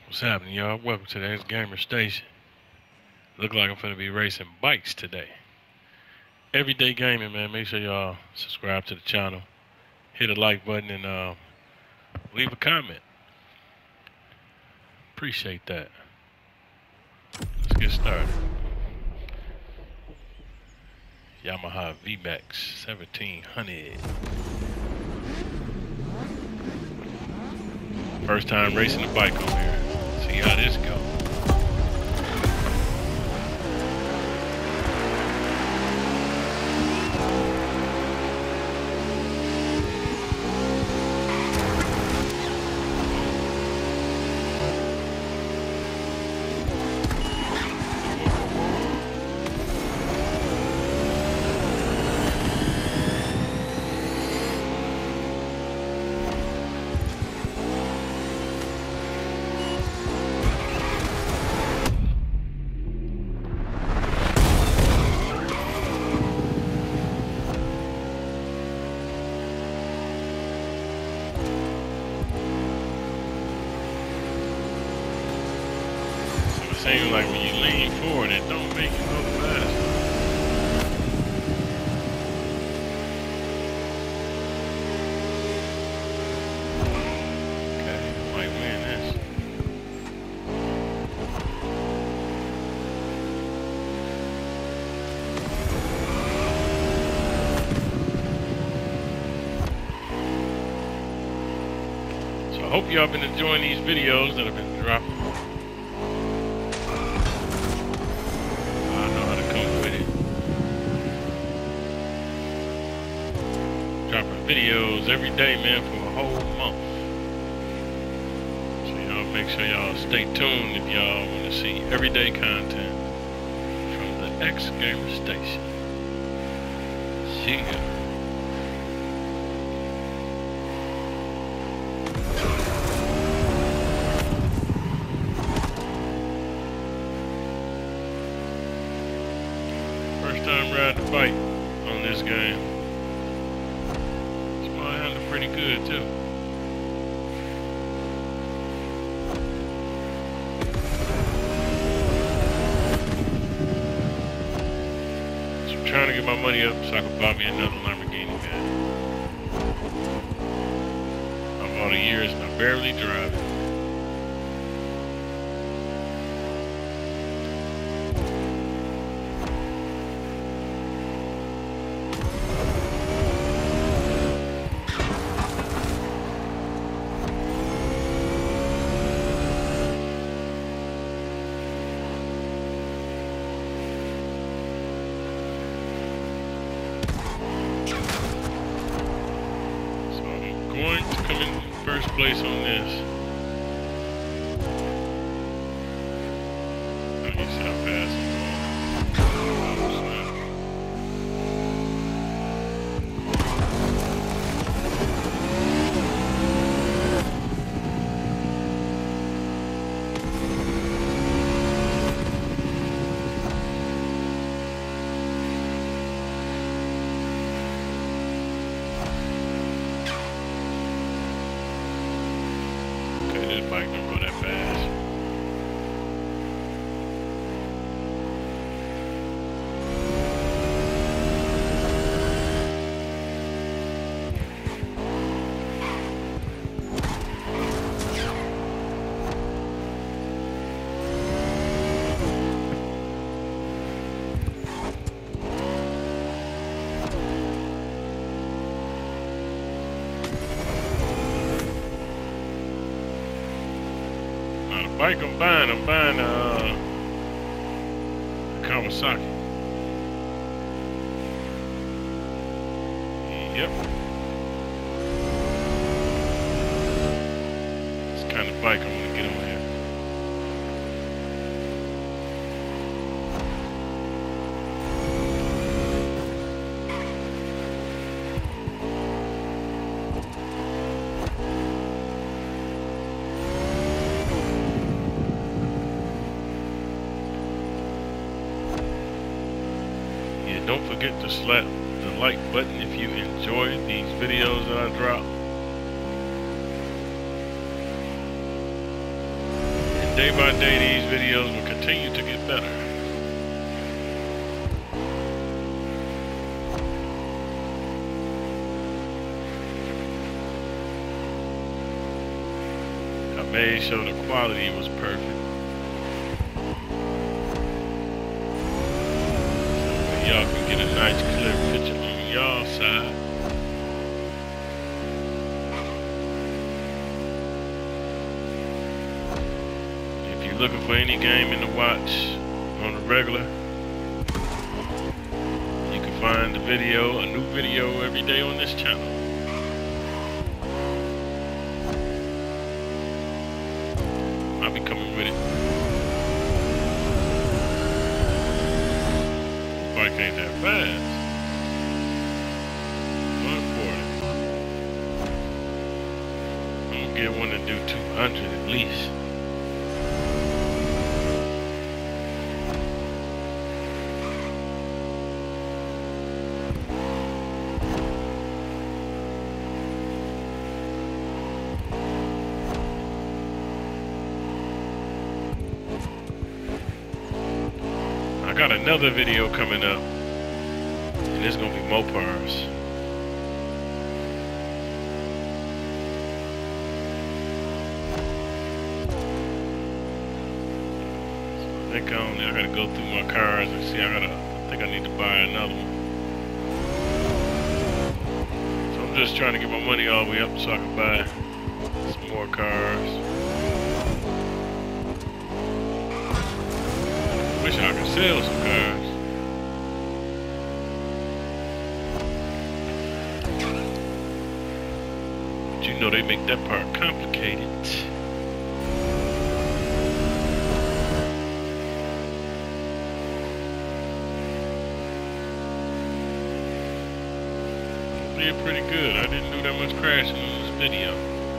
What's happening, y'all? Welcome to the X Gamer Station. Look like I'm finna be racing bikes today. Everyday gaming, man. Make sure y'all subscribe to the channel, hit the like button, and leave a comment. Appreciate that. Let's get started. Yamaha VMAX 1700. First time racing a bike on here. See how this goes. Seems like when you lean forward, it don't make you go fast. Okay, might win this. So I hope y'all been enjoying these videos that have been dropping. Dropping videos every day, man, for a whole month. So y'all make sure y'all stay tuned if y'all want to see everyday content from the X Gamer Station. See ya. First time riding a bike on this game. Pretty good too. So I'm trying to get my money up so I can buy me another Lamborghini, man. I'm all the years and I barely drive it. Going to come in first place on this. Oh, you see how fast I'm bike don't go that fast. The bike I'm buying Kawasaki. Yep. It's the kind of bike I want to get on here. Don't forget to slap the like button if you enjoy these videos that I drop. And day by day, these videos will continue to get better. I made sure the quality was perfect. So y'all can get a nice clear picture on y'all side. Looking for any gaming to watch on the regular, you can find a new video every day on this channel. I'll be coming with it. Bike ain't that fast. 140. I'm gonna get one to do 200 at least. I got another video coming up, and it's gonna be Mopars. So I gotta go through my cars and see. I think I need to buy another one. So I'm just trying to get my money all the way up so I can buy some more cars. Wish I could sell some cars. But you know they make that part complicated. Did pretty good. I didn't do that much crashing in this video.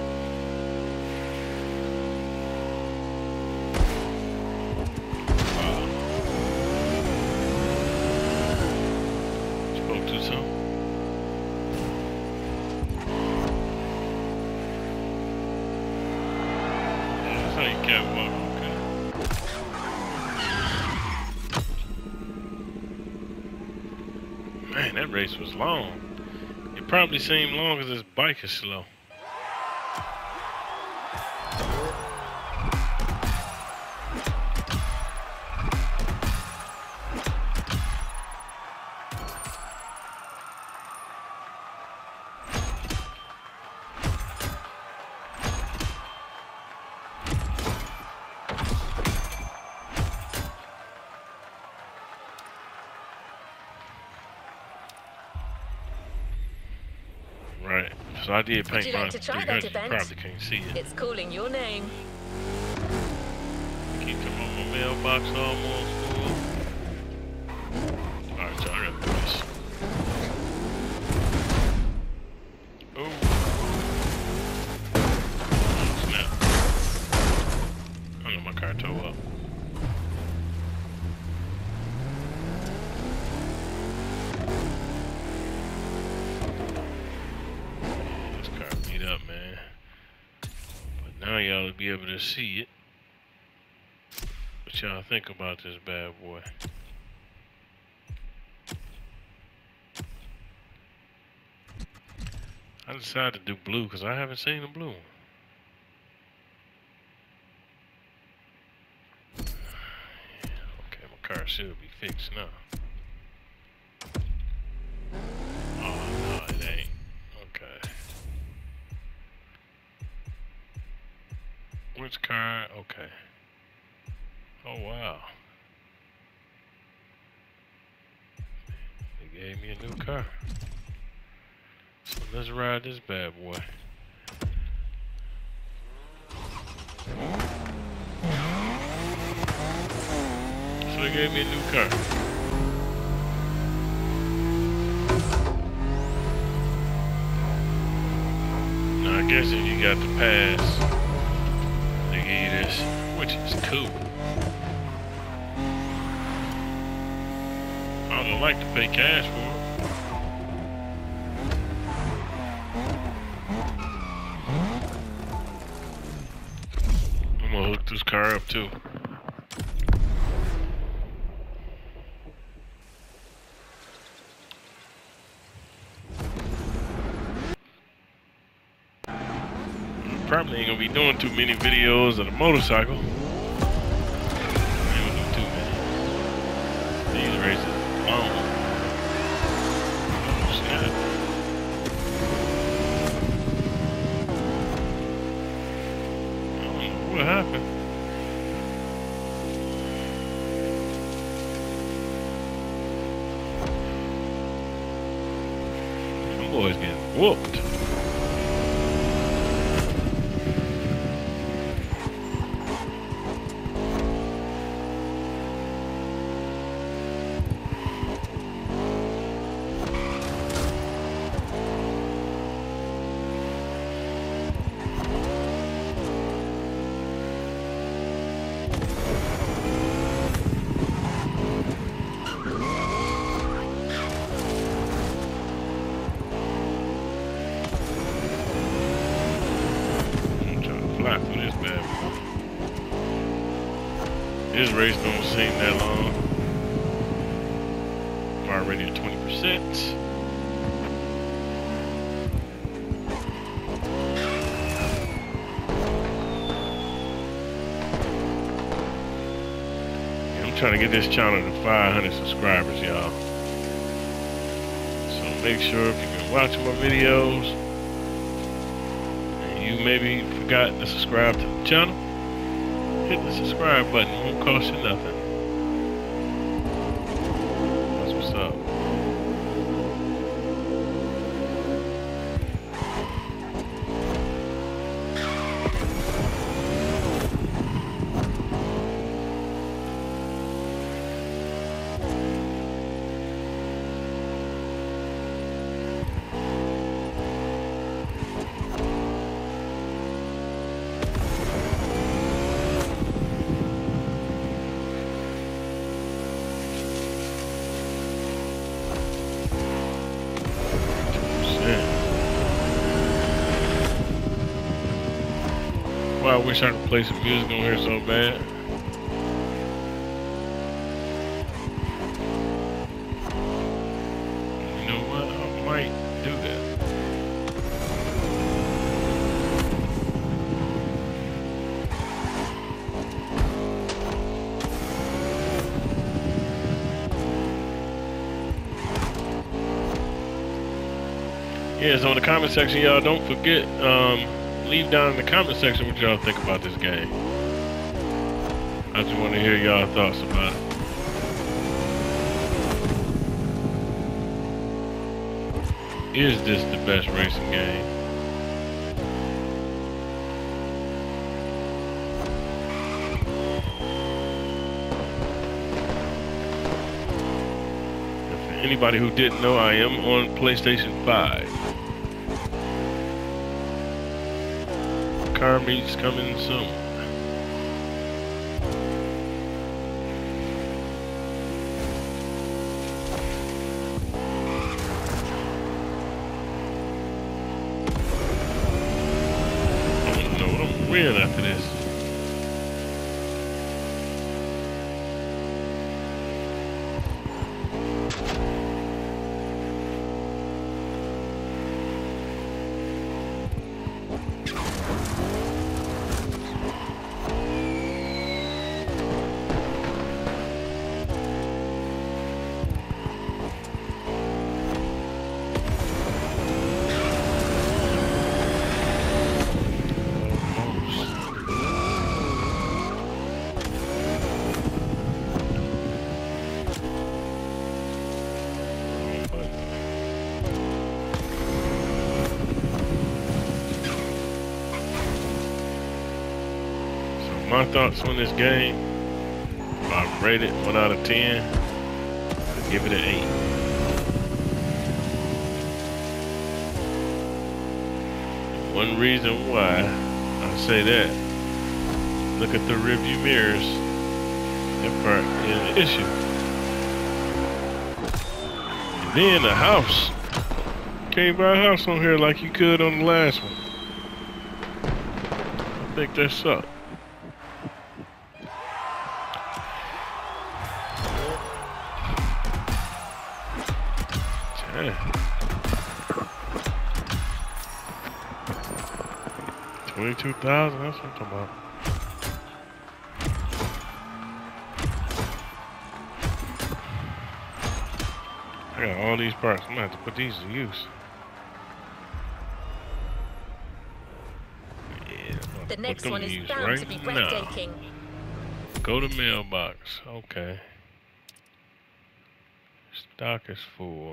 Man, that race was long. It probably seemed long because this bike is slow. Right, so I did paint mine 300, you probably can't see it. It's calling your name. Keep coming on my mailbox almost full. Alright, so I gotta do this. Oh. Snap. I know my car towed up. Up, man. But now y'all will be able to see it. What y'all think about this bad boy? I decided to do blue because I haven't seen the blue one. Okay, my car should be fixed now. Oh no, it ain't. Okay. Which car? Okay. Oh, wow. They gave me a new car. So let's ride this bad boy. So they gave me a new car. Now I guess if you got the pass, this, which is cool. I don't like to pay cash for it. I'm gonna hook this car up too. Probably ain't gonna be doing too many videos of the motorcycle. Ain't gonna do too many. These races long. Oh shit. I don't know what happened. Them boys getting whooped. For this bad boy. This race don't seem that long. I'm already at 20%. I'm trying to get this channel to 500 subscribers, y'all. So make sure if you've been watching my videos, you maybe forgot to subscribe to the channel, hit the subscribe button. It won't cost you nothing. That's what's up. I wish I could play some music on here so bad. You know what? I might do that. Yeah, so in the comment section, y'all, don't forget, leave down in the comment section what y'all think about this game. I just want to hear y'all thoughts about it. Is this the best racing game? And for anybody who didn't know, I am on PlayStation 5. Car meets coming soon. I don't know what I'm wearing after this. My thoughts on this game, if I rate it 1 out of 10, I'd give it an 8. One reason why I say that, look at the rearview mirrors. That part is an issue. And then the house. Can't buy a house on here like you could on the last one. I think that sucked. Hey. 22,000, that's what I'm talking about. I got all these parts. I'm gonna have to put these to use. Yeah, the next one is bound right to be now. breathtaking. Go to mailbox. Okay. Stock is full.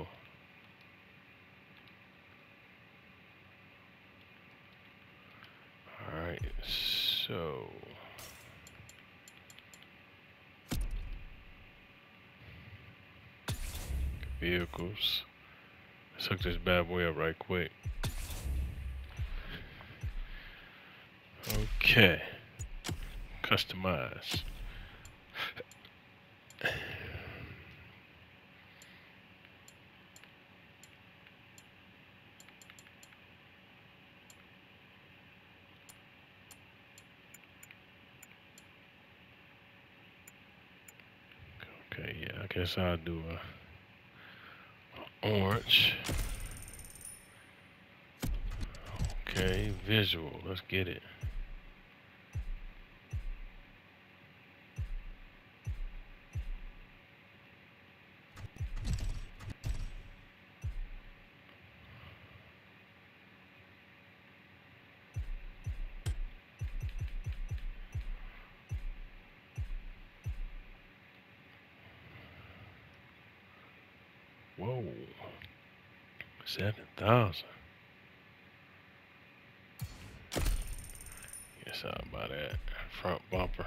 Alright, so vehicles. Let's hook this bad boy up right quick. Okay. Customize. Okay, yeah, I guess I'll do a orange. Okay, visual. Let's get it. Whoa. 7,000. Guess I'll buy that front bumper.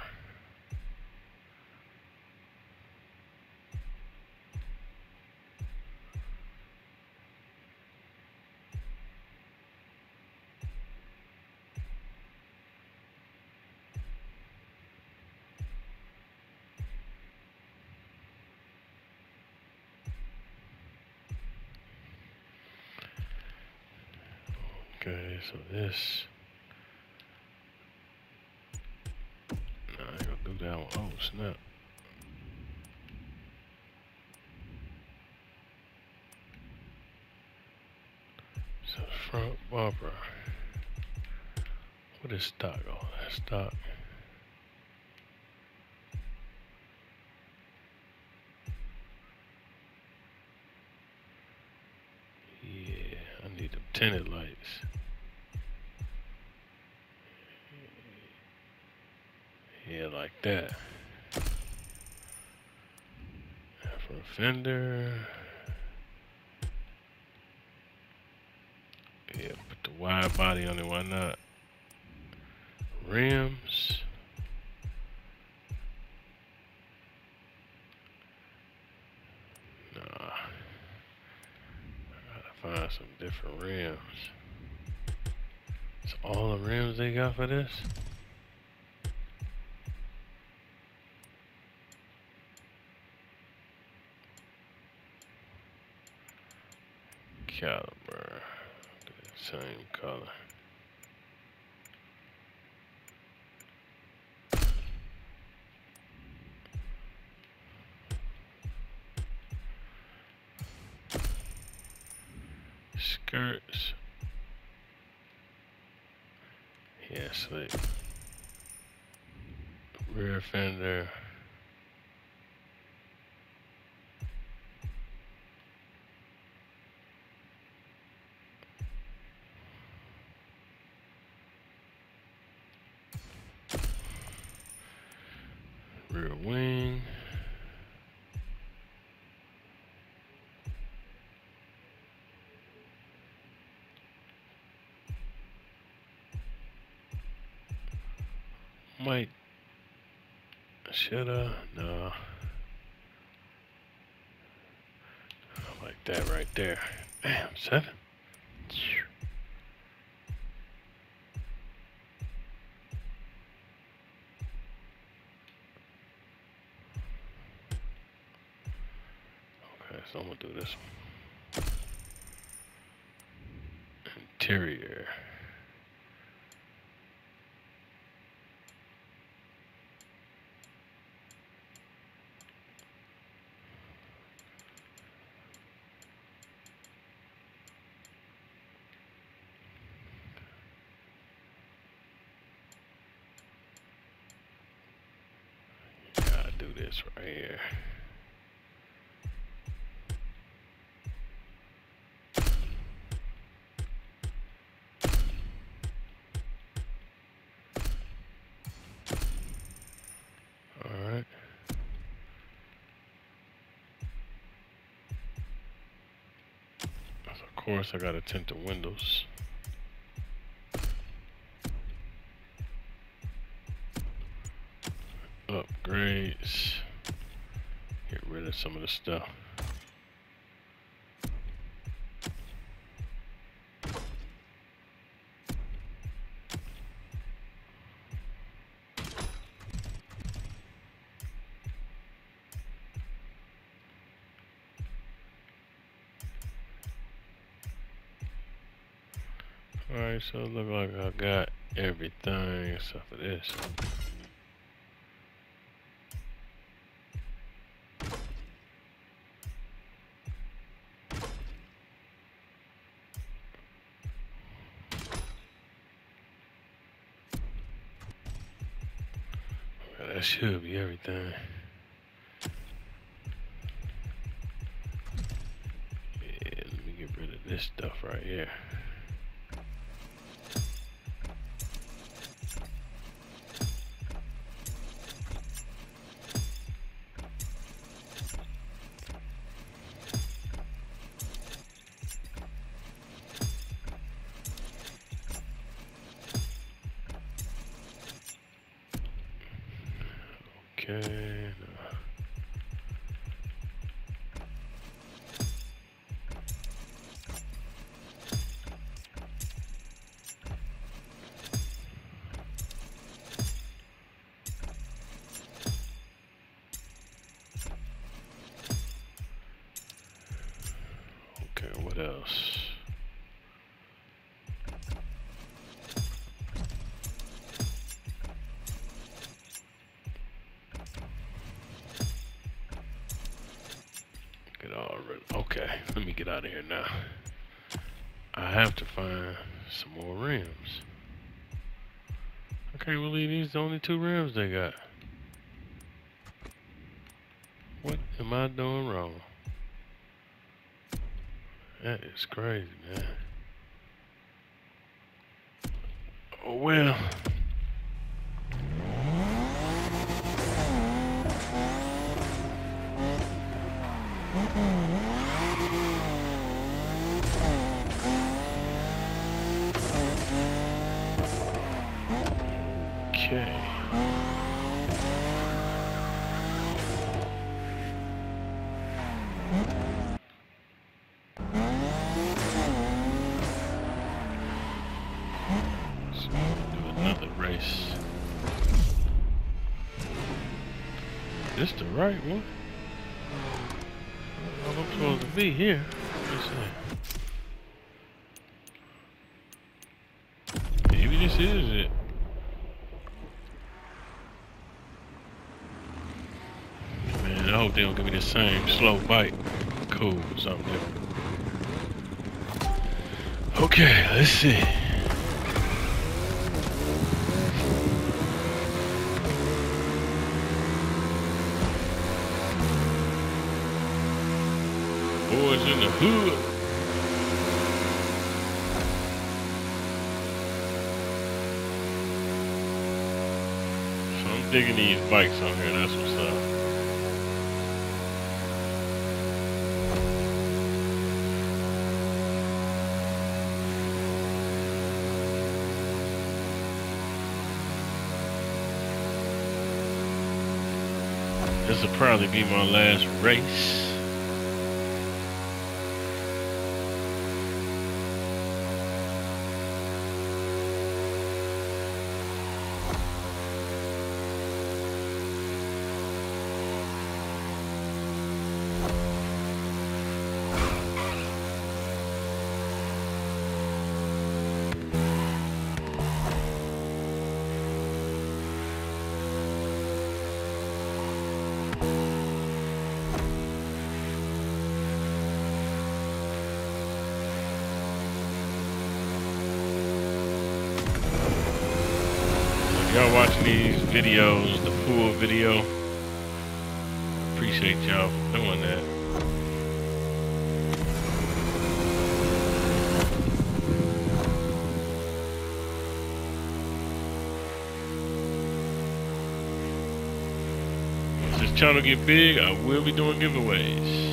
Okay, so this. No, I ain't gonna do that one. Oh, snap. So front bumper. What is stock? Oh, that's stock. Yeah, I need them tinted lights. Yeah, like that. For a fender. Yeah, put the wide body on it, why not? Rims. Nah. I gotta find some different rims. It's all the rims they got for this? Caliber. Same color. Skirts. Yeah, slick. Rear fender. Rear wing. Might. Shoulda. No. I like that right there. Damn, 7. Okay, so I'm gonna do this one. Interior. this right here. Alright. Of course, I gotta tint the windows. Upgrades. Get rid of some of the stuff. Alright, so it look like I got everything except for this. That should be everything. Yeah, let me get rid of this stuff right here. Okay. Okay, what else? Okay, let me get out of here now. I have to find some more rims. I can't believe these are the only 2 rims they got. What am I doing wrong? That is crazy, man. Oh well. Okay. So we'll do another race. This the right one? I'm supposed to be here. Let's see. Maybe this is it. Man, I hope they don't give me the same slow bite. Cool, something different. Okay, let's see. Boys in the hood. So I'm digging these bikes on here, that's what's up. This will probably be my last race. Y'all watching these videos, the full video, appreciate y'all for doing that. As this channel get big, I will be doing giveaways.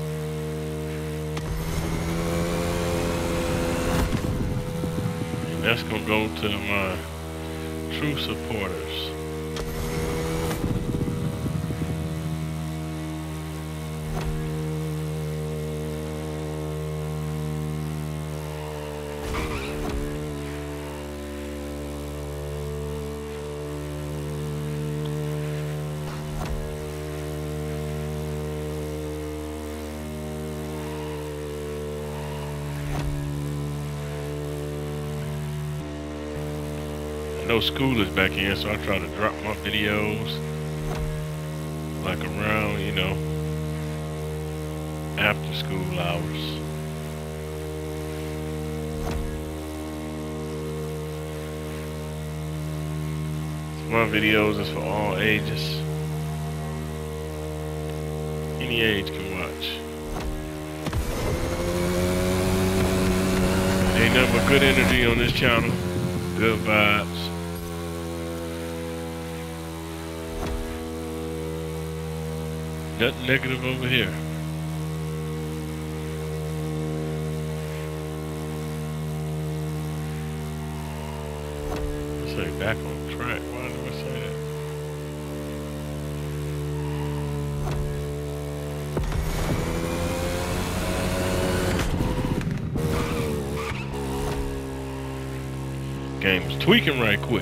And that's gonna go to my true supporters. I know school is back in, so I try to drop my videos like around, you know, after school hours. So my videos is for all ages. Any age can watch. Ain't nothing but good energy on this channel. Good vibes. Nothing negative over here. Let's say back on track. Why do I say that? Game's tweaking right quick.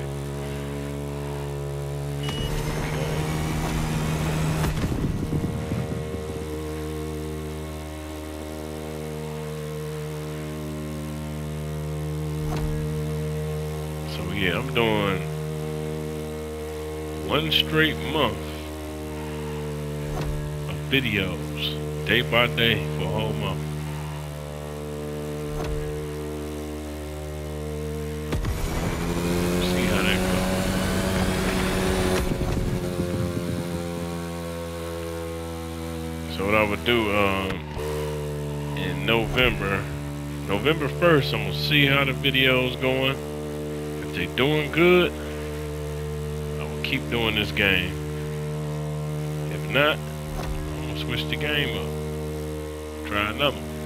Yeah, I'm doing one straight month of videos, day by day for a whole month. See how that goes. So what I would do in November 1st, I'm gonna see how the video's going. If they doing good, I will keep doing this game. If not, I'm gonna switch the game up. Try another one.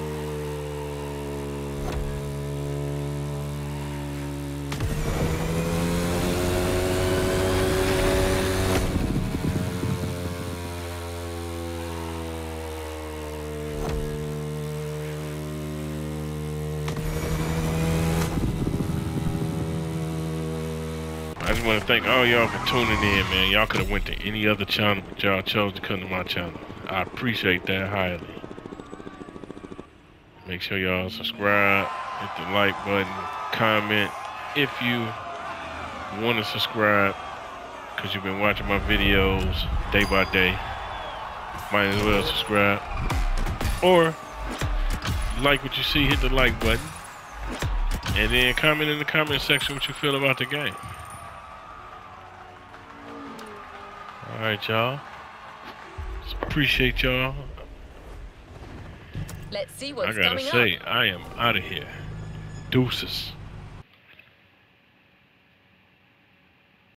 I just want to thank all y'all for tuning in, man. Y'all could have went to any other channel, but y'all chose to come to my channel. I appreciate that highly. Make sure y'all subscribe, hit the like button, comment if you want to subscribe, because you've been watching my videos day by day. Might as well subscribe. Or, like what you see, hit the like button. And then comment in the comment section what you feel about the game. Alright, y'all. Appreciate y'all. Let's see what's I gotta say, I am out of here. Deuces.